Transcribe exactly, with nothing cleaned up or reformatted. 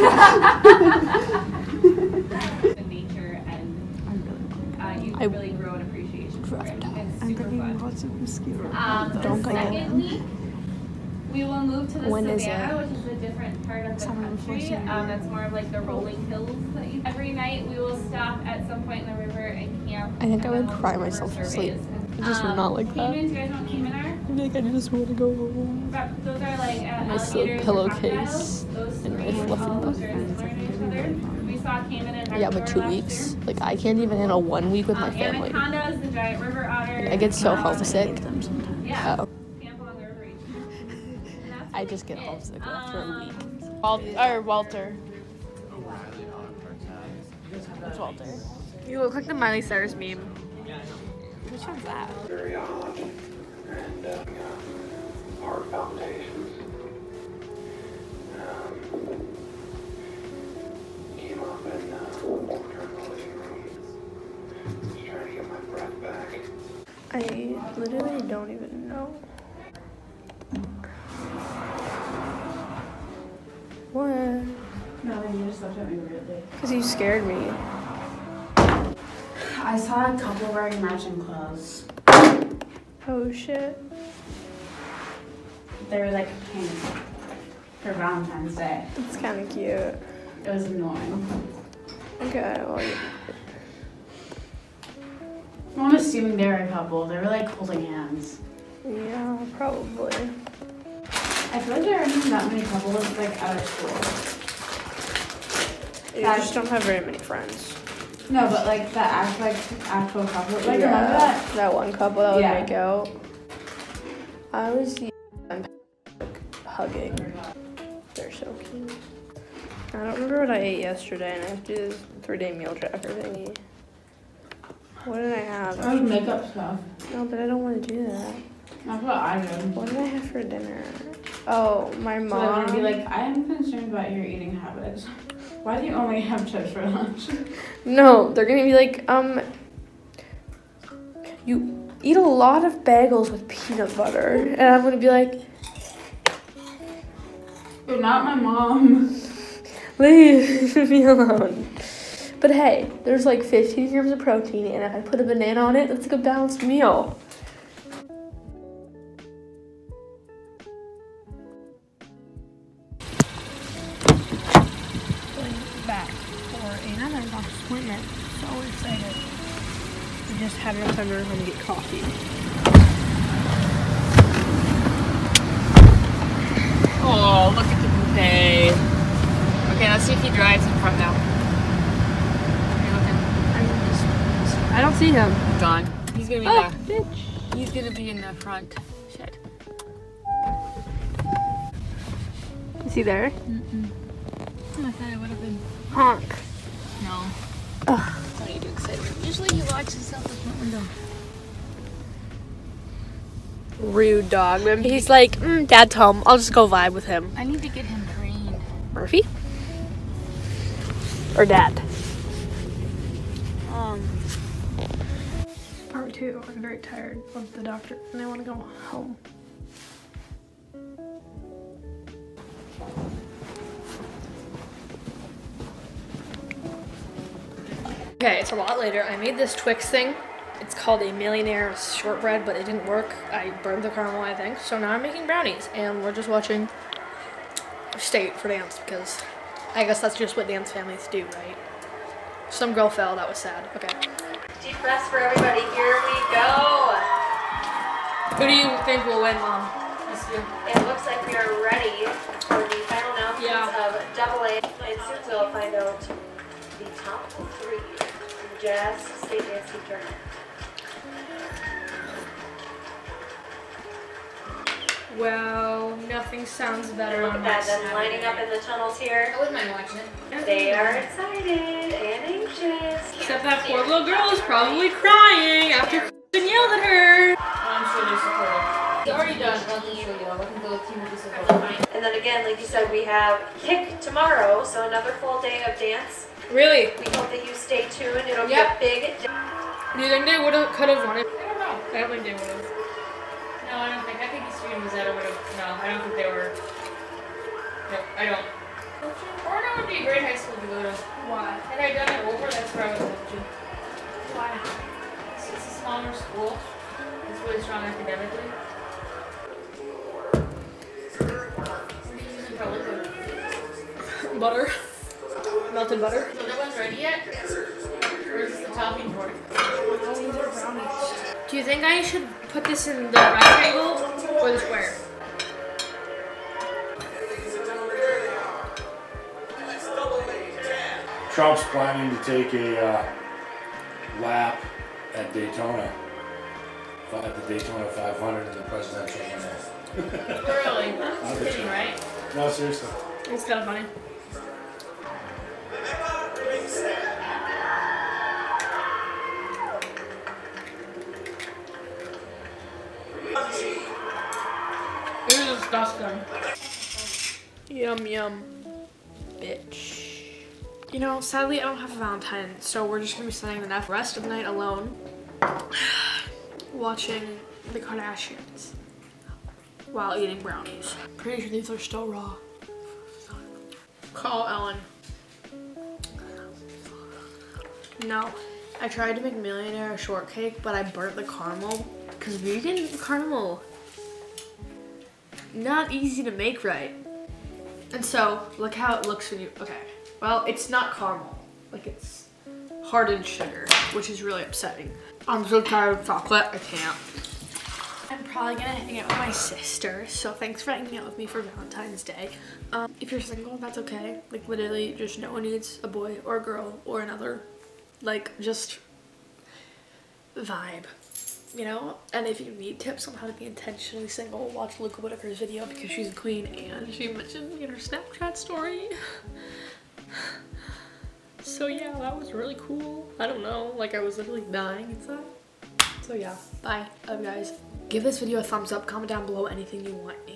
nature and uh, you I really grow an appreciation for it. It's I'm super getting fun. lots of mosquitoes. Um, Don't the second week, we will move to the when savannah, which is a different part of the country. Um, that's more of like the rolling hills that you. Every night we will stop at some point in the river and camp. I think I would we'll cry myself to sleep. Just um, not like that. Caimans, you guys know what caiman are? I'm like, I just want to go home. Those are like uh, My silk pillowcase and my fluffy muff. We saw caiman in Yeah, but two weeks. Like, I can't even handle one week with my um, family. Anaconda is the giant river otter. I get so um, homesick. Yeah. Oh. I just get homesick after a week. Wal or Walter. It's Walter. You look like the Miley Cyrus meme. Which one's that? Very odd and uh, hard palpitations. Um, came up and uh, walked around the living room. Just trying to get my breath back. I literally don't even know. What? No, you just looked at me weirdly. Because you scared me. I saw a couple wearing matching clothes. Oh shit. They were like pink for Valentine's Day. It's kind of cute. It was annoying. Okay, well, you... I'm assuming they were a couple. They were like holding hands. yeah, probably. I feel like there aren't that many couples like at our school. You just don't have very many friends. No, but like the act like actual couple. Like yeah, remember that? That one couple that would Yeah. make out. I was like, hugging. They're so cute. I don't remember what I ate yesterday, and I have to do this three-day meal tracker thingy. What did I have? Or makeup stuff. No, but I don't want to do that. That's what I did. What did I have for dinner? Oh, my mom. So I want to be like, I am concerned about your eating habits. Why do you only have chips for lunch? No, they're gonna be like, um, you eat a lot of bagels with peanut butter, and I'm gonna be like, You're not my mom. leave me alone. But hey, there's like fifteen grams of protein, and if I put a banana on it, that's like a balanced meal. Back for another doctor's appointment. So excited. We just had enough time to run to get coffee. Oh, look at the bouquet. Okay, let's see if he drives in front now. I don't see him. Gone. He's gonna be Oh, in the. bitch. He's gonna be in the front. Shit. Is he there? Mm-mm. I thought it would have been. Honk. No. Ugh. Don't need to excite him. Usually he watches himself the front window. Rude dog. Maybe he's like, mm, Dad's home. I'll just go vibe with him. I need to get him trained. Murphy? Or Dad? Um. Part two. I'm very tired of the doctor and I want to go home. Okay, it's a lot later. I made this Twix thing. It's called a millionaire shortbread, but it didn't work. I burned the caramel, I think. So now I'm making brownies, and we're just watching State for dance because I guess that's just what dance families do, right? Some girl fell. That was sad. Okay. Deep breaths for everybody. Here we go. Who do you think will win, Mom? It looks like we are ready for the final announcements Yeah. of Double A. And soon we'll find out the top three in the Jazz State Dance Team Tournament. Well, nothing sounds better Look on at my that, them side. lining up in the tunnels here. I wouldn't mind watching it. They are excited and anxious. Except that poor little girl is probably crying after f***ing yelled at her. I'm sure they're supportive. It's already done. Let me show you. Let me go team with this. And then again, like you said, we have kick tomorrow, so another full day of dance. Really? We hope that you stay tuned. It'll Yep. be a big. Do you think they would have, could have won it? I don't know. I don't think they would have. No, I don't think. I think the stream was out or would have. No, I don't think they were. No, I don't. Cornell would be a great high school to go to. Why? Had I done it over, that's where I would have to. Why? It's, it's a smaller school. It's really strong academically. What are you using for liquid? Butter. Melted butter. So that one's ready yet? Or is this the topping for it? Oh, these are brownies. Do you think I should put this in the rectangle or the square? Trump's planning to take a uh, lap at Daytona, at the Daytona five hundred in the presidential limo. Really? That's kidding, right? No, seriously. It's kind of funny. This is disgusting. Yum yum, bitch. You know, sadly I don't have a Valentine, so we're just gonna be spending the next rest of the night alone, watching the Kardashians while eating brownies. Pretty sure these are still raw. Call Ellen. No, I tried to make millionaire a shortcake, but I burnt the caramel because vegan caramel, not easy to make right. And so, look how it looks when you, okay. Well, it's not caramel, like it's hardened sugar, which is really upsetting. I'm so tired of chocolate, I can't. I'm probably gonna hang out with my sister, so thanks for hanging out with me for Valentine's Day. Um, if you're single, that's okay. Like literally, just no one needs a boy or a girl or another. Like, just vibe, you know? And if you need tips on how to be intentionally single, watch Luca Whitaker's video because she's a queen and she mentioned me in her Snapchat story. So yeah, that was really cool. I don't know, like I was literally dying inside. So yeah, bye. Love you guys. Give this video a thumbs up, comment down below anything you want me